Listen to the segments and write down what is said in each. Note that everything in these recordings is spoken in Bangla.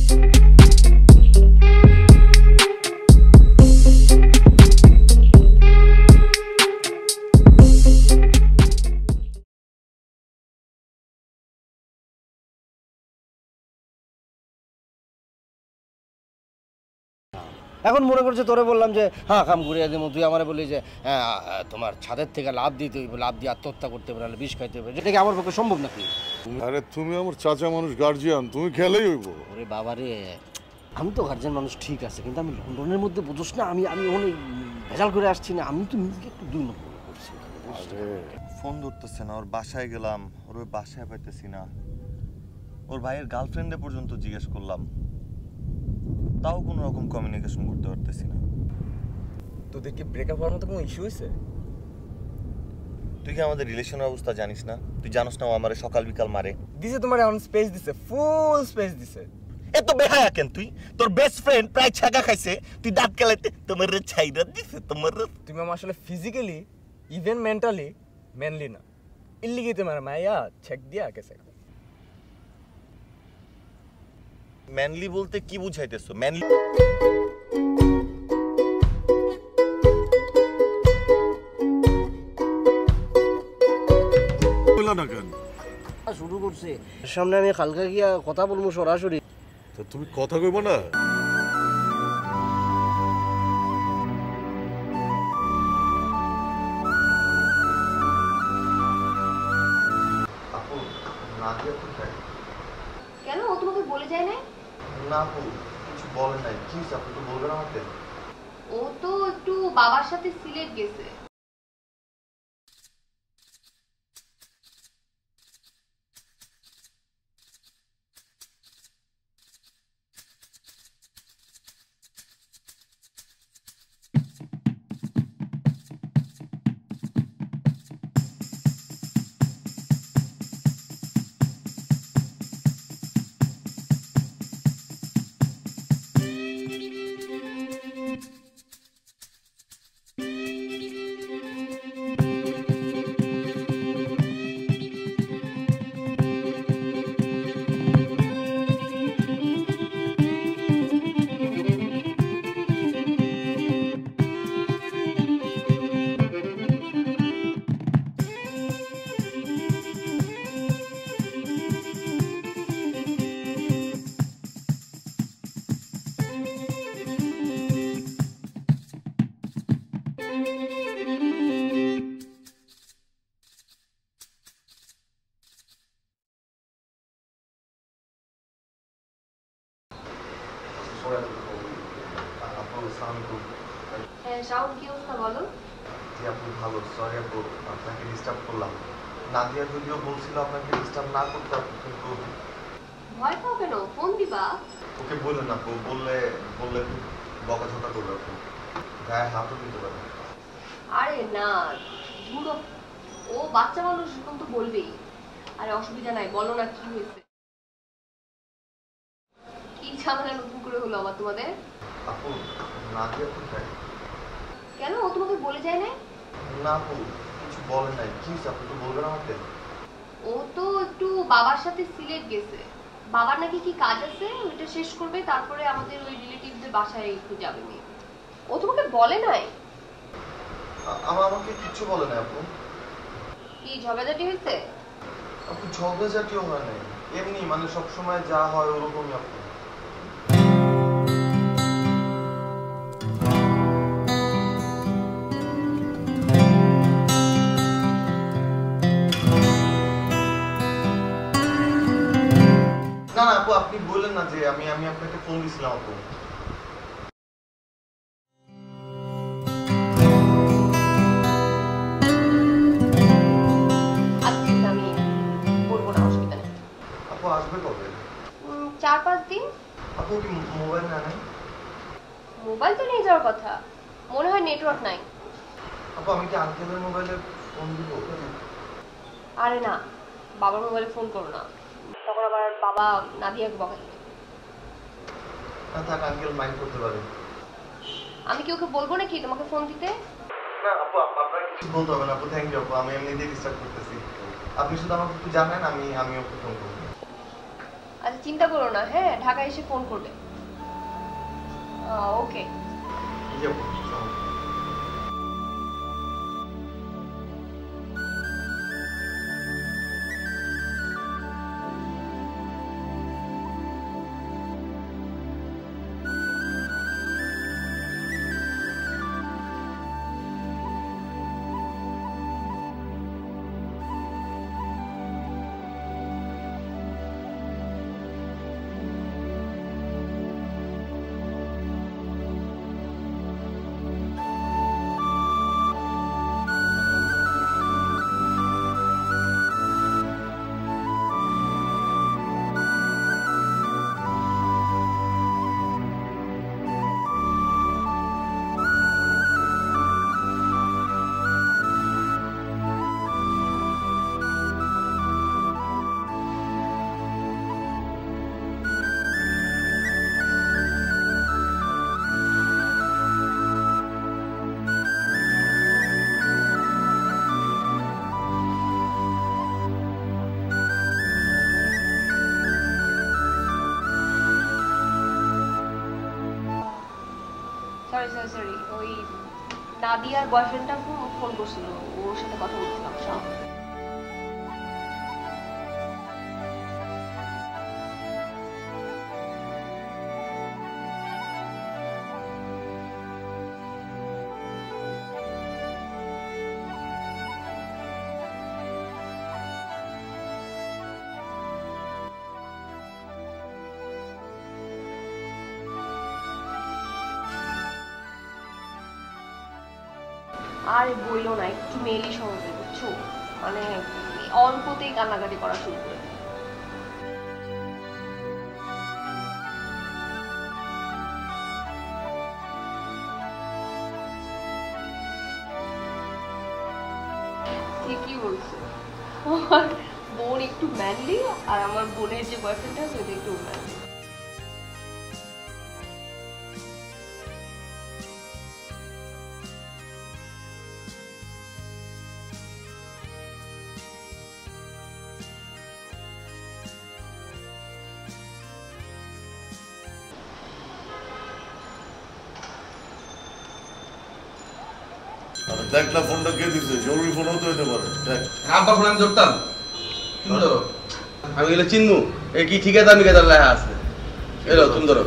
এখন মনে করছে তোরে বললাম যে হ্যাঁ কাম ঘুরিয়ে দেবো, তুই আমারে বলি যে তোমার ছাদের থেকে লাভ দিতে হইব, লাভ দিয়ে আত্মহত্যা করতে হবে, নাহলে বিষ খাইতে হবে। এটা কি আমার পক্ষে সম্ভব নাকি? আরে তুমি আমার চাচা মানুষ, গার্জিয়ান, তুমি খেলেই হইব। ওরে বাবা রে, আমি তো গার্জিয়ান মানুষ ঠিক আছে, কিন্তু আমি লন্ডনের মধ্যে বুঝোস না, আমি অনেক ভেজাল করে আসছি না, আমি তো নিজেকে একটু দুই নম্বর করছি। ফোন ধরতেছে না, ওর বাসায় গেলাম, ওর ওই বাসায় পাইতেছি না, ওর ভাইয়ের গার্লফ্রেন্ডে পর্যন্ত জিজ্ঞেস করলাম, তাও কোনো রকম কমিউনিকেশন করতে পারতেছি না। তোদের কি ব্রেকআপ হওয়ার মতো কোনো ইস্যু হয়েছে? তুই কি আমাদের রিলেশনের অবস্থা জানিস না? তুই জানোস না ও আমারে সকাল বিকাল মারে? দিছে তোমার এমন স্পেস দিছে, ফুল স্পেস দিছে। এত বেহায়া কেন তুই? তোর বেস্ট ফ্রেন্ড প্রায় ছাগা খাইছে, তুই দাঁত কেলাইতে তোমার ছাইরা দিছে তোমার। তুমি আমার আসলে ফিজিক্যালি ইভেন মেন্টালি ম্যানলি না, ইল্লিগি তোমার মায়া ছেক দিয়া গেছে। ম্যানলি বলতে কি বুঝাইতেছো? ম্যানলি না কেন শুরু করছে, সামনে আমি কালকে গিয়া কথা বলবো সরাসরি। তো তুমি কথা কইবো না? আপু, নাদিয়া কোথায়? কেন, ও তোমাকে বলে যায় না? না আপু, কিছু বলে নাই। কি আপনি তো বলবেন আমাকে? ও তো একটু বাবার সাথে সিলেট গেছে। নাদিয়া যদিও বলছিল আপনাকে ডিস্টার্ব না করতে, কিন্তু ভয় পাও কেন? ফোন দিবা। ওকে বললেন না, বললে বকাঝকা করবে, গায়ে হাতও দিতে পারে। আরে না, ধুরো, ও বাচ্চা মানুষ, এখন তো বলবেই। আরে অসুবিধা নাই, বলো না কি হয়েছে। কি ঝামেলা নতুন করে হলো আবার তোমাদের? আপু, নাদিয়া কোথায়? কেন, ও তোমাকে বলে যায় না? না আপু, কিছু বলে নাই। কি আপনি তো বলবেন আমাকে? ও তো একটু বাবার সাথে সিলেট গেছে, বাবার নাকি কি কাজ আছে, ওইটা শেষ করবে, তারপরে আমাদের ওই রিলেটিভদের বাসায় একটু যাবে। ও তোমাকে বলে নাই? আমাকে কিছু বলে নাই আপু। কি ঝগড়াঝাটি হয়েছে? আপু ঝগড়াঝাটিও হয় নাই, এমনি মানে সবসময় যা হয় ওরকমই আপু। না না আপু, আপনি বললেন না যে আমি আপনাকে ফোন দিছিলাম আপু। আমি বলবো না, অসুবিধা নেই। আপু আসবে কবে? 4-5 দিন। আপু কি মোবাইল না নেই? মোবাইল তো নিয়ে যাওয়ার কথা, মনে হয় নেটওয়ার্ক নাই। আপু আমি কি আঙ্কেলের মোবাইলে ফোন দিব? আরে না, বাবার মোবাইলে ফোন করো না, তখন আবার বাবা নাদিয়াকে বকাই। না থাক, আঙ্কেল মাইন্ড করতে পারে। আমি কি ওকে বলবো নাকি তোমাকে ফোন দিতে? না আপু, আপনার কিছু বলতে হবে না আপু, থ্যাংক ইউ আপু, আমি এমনিতেই ডিস্টার্ব করতেছি। আপনি শুধু আমাকে একটু জানেন, আমি ওকে ফোন করবো। আচ্ছা চিন্তা করো না, হ্যাঁ ঢাকা এসে ফোন করবে। ওকে। সরি ওই নাদিয়ার বয়ফ্রেন্ডটা ফোন করছিল, ওর সাথে কথা বলছিলাম। আর বইলো না, একটু মেয়েলি স্বভাবের, বুঝছো, মানে অল্পতেই কান্নাকাটি করা শুরু করে। ঠিকই বলছো, আমার বোন একটু ম্যানলি আর আমার বোনের যে বয়ফ্রেন্ডটা আছে ওটা একটু ম্যানলি। দেখ না ফোনটা কে দিছে, জরুরি ফোন হতে হতে পারে। দেখ আব্বার ফোন আমি ধরতাম, তুমি ধরো, আমি গেলে চিনমু এ কি ঠিকাদার মিকাদার লেখা আছে, এলো তুমি ধরো।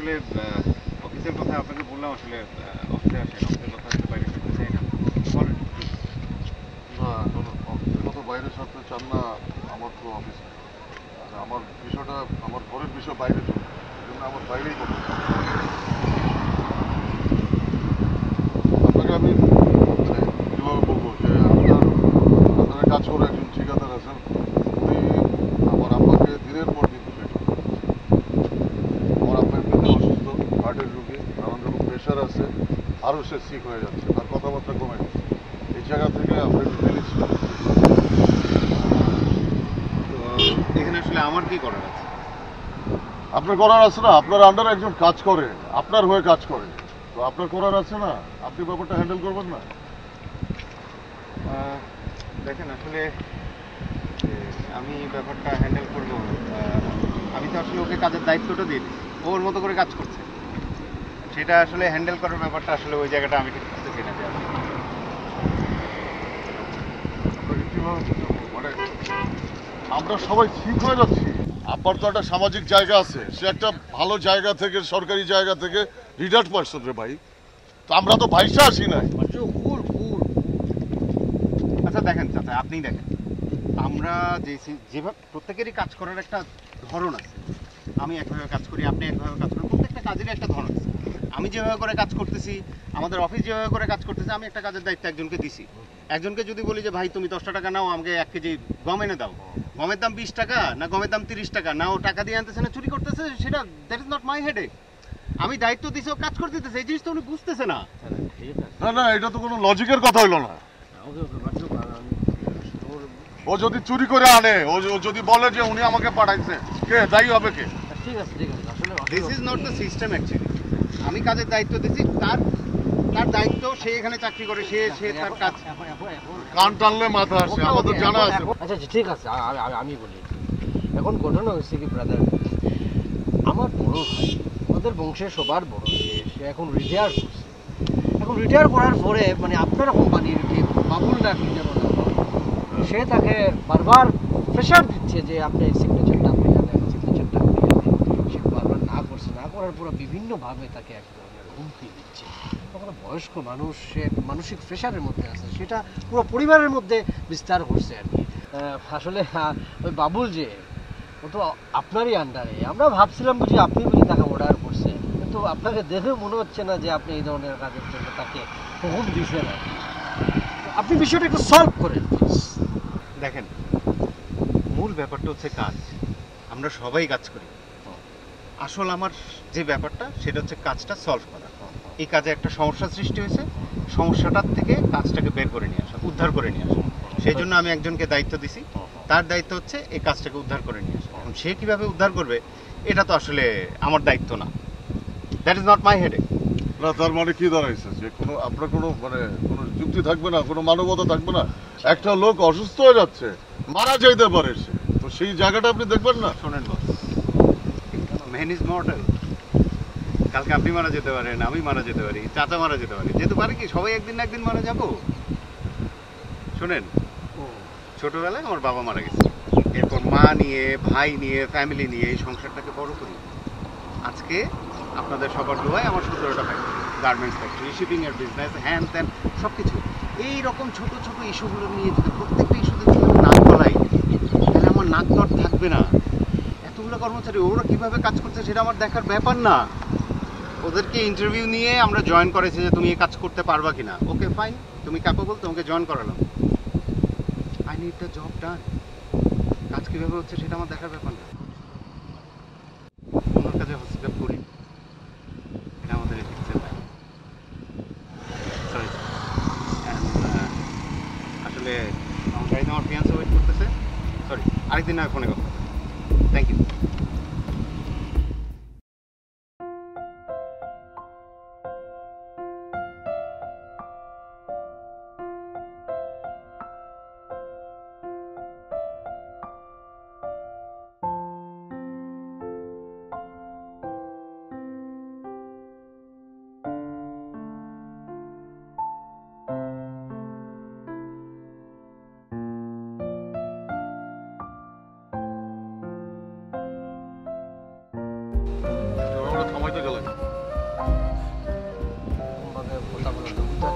আসলে অফিসের কথা আপনাকে বললাম, আসলে অফিসে আসেন, অফিসের কথা আসলে বাইরে করতে চাই না। বলেন প্লিজ। না এখন অফিসের কথা বাইরে সারতে চান না, আমার তো অফিস নেই। আর আমার বিষয়টা আমার ঘরের বিষয় বাইরে চলবে, এই জন্য আমার বাইরেই কথা বলতে হবে। আপনাকে আমি মানে কীভাবে বলবো যে আপনারা কাজ করে একজন ঠিকাদার আছেন, উনি আমার আব্বাকে দিনের পর দিন পেট আমার আব্বা এমনিতে অসুস্থ, হার্টের রুগী, নানান রকম প্রেশার আছে, আরও সে সিক হয়ে যাচ্ছে, তার কথাবার্তা কমে গেছে। এই জায়গা থেকে আমরা একটু রিলিজ করি। তো এখানে আসলে আমার কি করার আছে? আপনার করার আছে না, আপনার আন্ডার একজন কাজ করে, আপনার হয়ে কাজ করে, তো আপনার করার আছে না, আপনি ব্যাপারটা হ্যান্ডেল করবেন না? দেখেন আসলে আমি ব্যাপারটা হ্যান্ডেল করব। আমি তো আসলে ওকে কাজের দায়িত্বটা দিয়ে দিই, ওর মতো করে কাজ করছে। সেটা আসলে হ্যান্ডেল করার ব্যাপারটা আসলে ওই জায়গাটা আমি ঠিক বুঝতেছি না। যে আপনাকে কীভাবে বুঝাবো? মানে আমরা সবাই ঠিক হয়ে যাচ্ছি। আপনার তো একটা সামাজিক জায়গা আছে, সে একটা ভালো জায়গা থেকে, সরকারি জায়গা থেকে রিটায়ার্ড পারসন রে ভাই, তো আমরা তো ভাইসা আসি নাই। আচ্ছা দেখেন চাচা, আপনি দেখেন, আমরা যেভাবে প্রত্যেকেরই কাজ করার একটা ধরন আছে। আমি একভাবে কাজ করি, আপনি একভাবে কাজ করেন, প্রত্যেকটা কাজেরই একটা ধরন আছে। আমি যেভাবে করে কাজ করতেছি, আমাদের অফিস যেভাবে করে কাজ করতেছে, আমি একটা কাজের দায়িত্ব একজনকে দিছি। একজনকে যদি বলি যে ভাই তুমি 10টা টাকা নাও, আমাকে 1 কেজি গম এনে দাও, গমের দাম 20 টাকা না গমের দাম 30 টাকা, না ও টাকা দিয়ে আনতেছে না চুরি করতেছে, সেটা that is not my headache. আমি দায়িত্ব দিছি, ও কাজ করতে দিতেছে, এই জিনিসটা উনি বুঝতেছে না। না না, এটা তো কোনো লজিকের কথা হইলো না। ও যদি চুরি করে আনে, ও যদি বলে যে উনি আমাকে পাঠাইছে, কে দায়ী হবে? কে? ঠিক আছে ঠিক আছে, আসলে this is not the system actually. আমি কাজের দায়িত্ব দিছি, তার দায়িত্ব, সে এখানে চাকরি করে, সে তার কাজ। কান টানলে মাথা আসে, আমাদের জানা আছে। আচ্ছা আচ্ছা ঠিক আছে, আমি বলি। এখন ঘটনা হয়েছে কি ব্রাদার, আমার বড় ভাই, আমাদের বংশের সবার বড়, সে এখন রিটায়ার করছে। এখন রিটায়ার করার পরে মানে আপনার কোম্পানির যে বাবুল না কি যেন নাম, সে তাকে বারবার প্রেশার দিচ্ছে যে আপনি সিগনেচারটা পেয়ে যাবেন, সিগনেচারটা পেয়ে যাবেন। সে বারবার না করছে, না করার পরে বিভিন্নভাবে তাকে এক ধরনের হুমকি দিচ্ছে। তখন বয়স্ক মানুষ, সে মানসিক প্রেশারের মধ্যে আছে, সেটা পুরো পরিবারের মধ্যে বিস্তার করছে আর কি। আসলে ওই বাবুল যে, ও তো আপনারই আন্ডারে। আমরা ভাবছিলাম বুঝি আপনি বুঝি তাকে অর্ডার করছেন, কিন্তু আপনাকে দেখে মনে হচ্ছে না যে আপনি এই ধরনের কাজের জন্য তাকে হুকুম দিচ্ছেন আর কি। আপনি বিষয়টা একটু সলভ করেন প্লিজ। দেখেন, মূল ব্যাপারটা হচ্ছে কাজ। আমরা সবাই কাজ করি। আসল আমার যে ব্যাপারটা, সেটা হচ্ছে কাজটা সলভ করা। এই কাজে একটা সমস্যা সৃষ্টি হয়েছে, সমস্যাটার থেকে কাজটাকে বের করে নিয়ে আসা, উদ্ধার করে নিয়ে আসা। সেই জন্য আমি একজনকে দায়িত্ব দিছি, তার দায়িত্ব হচ্ছে এই কাজটাকে উদ্ধার করে নিয়ে আসা। এখন সে কিভাবে উদ্ধার করবে, এটা তো আসলে আমার দায়িত্ব না। That is not my headache. না, তার মানে কি দাঁড়াইছে যে কোনো আপনার কোনো মানে কোনো যুক্তি থাকবে না, কোনো মানবতা থাকবে না? একটা লোক অসুস্থ হয়ে যাচ্ছে, মারা যাইতে পারে সে, তো সেই জায়গাটা আপনি দেখবেন না? শোনেন বস, ম্যান ইজ মর্টাল। কালকে আপনি মারা যেতে পারেন, আমি মারা যেতে পারি, চাচা মারা যেতে পারি, যেতে পারে কি সবাই একদিন না একদিন মারা যাবো। শোনেন, ছোটবেলায় আমার বাবা মারা গেছে, এরপর মা নিয়ে, ভাই নিয়ে, ফ্যামিলি নিয়ে এই সংসারটাকে বড় করি। আজকে আপনাদের সবার দোয়ায় আমার 17টা ভাই, গার্মেন্টস ফ্যাক্টরি, শিপিং এর বিজনেস, হ্যান ত্যান সব কিছু। এইরকম ছোট ছোট ইস্যুগুলো নিয়ে যদি প্রত্যেকটা ইস্যুতে যদি আমি নাক গলাই, তাহলে আমার নাক নট থাকবে না। এতগুলো কর্মচারী, ওরা কিভাবে কাজ করছে সেটা আমার দেখার ব্যাপার না। ওদেরকে ইন্টারভিউ নিয়ে আমরা জয়েন করেছি যে তুমি এই কাজ করতে পারবা কিনা। ওকে ফাইন, তুমি ক্যাপেবল, তোমাকে জয়েন করালাম। I need the job done. কাজ কিভাবে হচ্ছে সেটা আমার দেখার ব্যাপার না। অন্য কাজে হস্তক্ষেপ করি, এটা আমাদের এথিক্সের ব্যাপার। সরি, আসলে আমার গাড়িতে আমার ফিয়ান্সে ওয়েট করতেছে। সরি, আরেকদিন আমি ফোনে কথা। Thank you.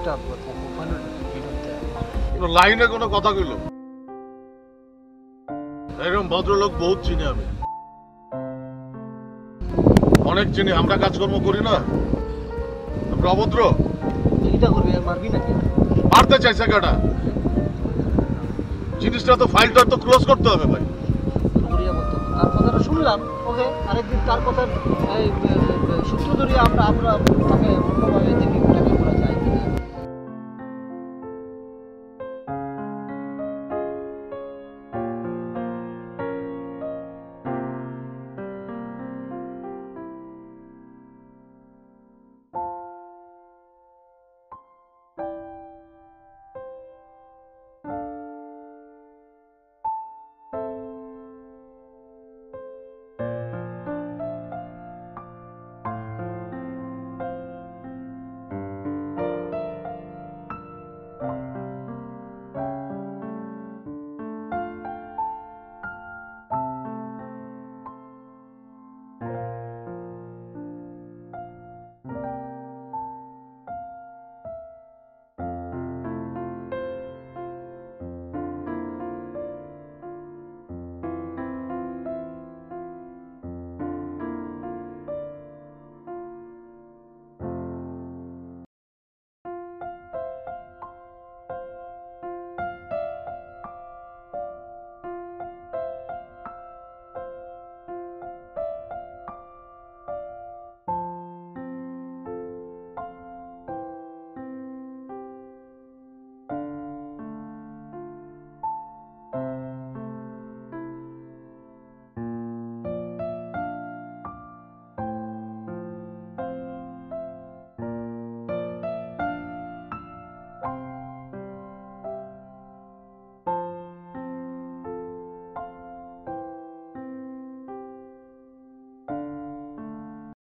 স্টাফ কথা কোম্পানি লাইনে কোনো কথা কইল এরকম ভদ্রলোক বহুত চিনি আমি অনেক চিনি আমরা কাজকর্ম করি না আমরা অভদ্র এটা করবি আর মারবি নাকি মারতে চাইছে কেটা জিনিসটা তো ফাইলটা তো ক্লোজ করতে হবে ভাই তার কথাটা শুনলাম ওকে আরেকদিন তার কথা সূত্র ধরে আমরা তাকে অন্যভাবে দেখি